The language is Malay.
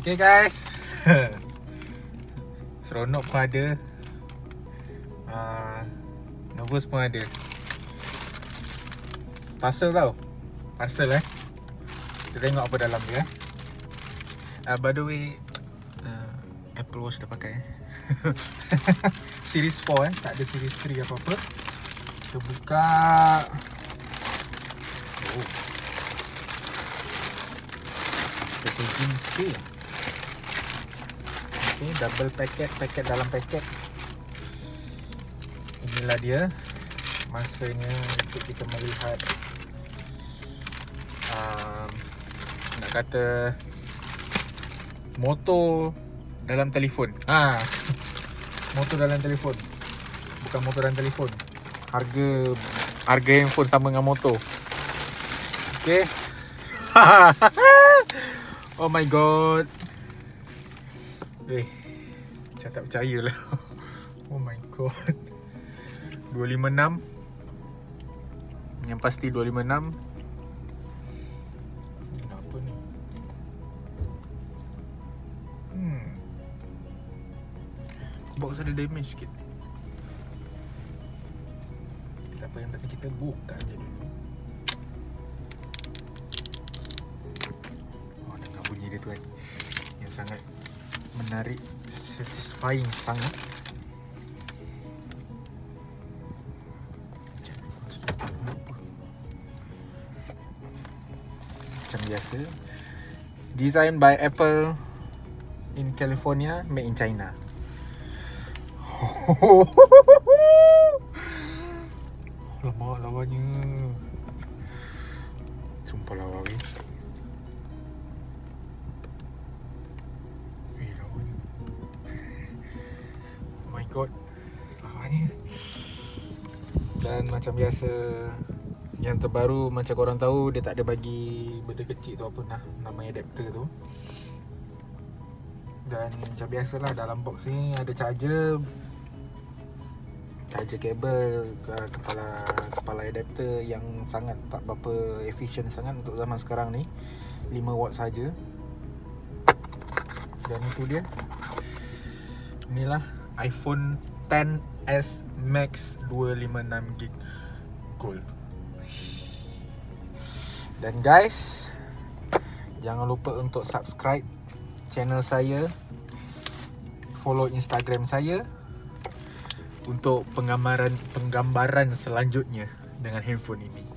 Okay guys, seronok pun ada, nervous pun ada. Parcel tau, parcel kita tengok apa dalam dia. By the way, Apple Watch dah pakai Series 4 tak ada Series 3 apa-apa. Kita buka. Oh, packaging seal. Okay, double paket dalam paket. Inilah dia masanya untuk kita melihat nak kata motor dalam telefon. Motor dalam telefon. Bukan motor dalam telefon. Harga handphone sama dengan motor. Okay. Oh my god. Macam tak percaya lah. Oh my god. 256. Yang pasti 256. Apa ni? Box ada damage sikit. Tak apa, yang penting kita buka je dulu. Oh, dengar bunyi dia tu kan, yang sangat menarik, satisfying sangat. Macam biasa, design by Apple in California, made in China. Lama lawanya. Sumpah lawa weh. Lawanya. Oh my god. Lawanya. Dan macam biasa, yang terbaru macam korang tahu, dia tak ada bagi benda kecil tu, apa nama adapter tu. Dan macam biasalah, dalam box ni ada charger kabel, kepala adapter yang sangat tak berapa efisien sangat untuk zaman sekarang ni, 5 watt saja. Dan itu dia, inilah iPhone XS Max 256GB Gold. Dan guys, jangan lupa untuk subscribe channel saya, follow Instagram saya untuk penggambaran selanjutnya dengan handphone ini.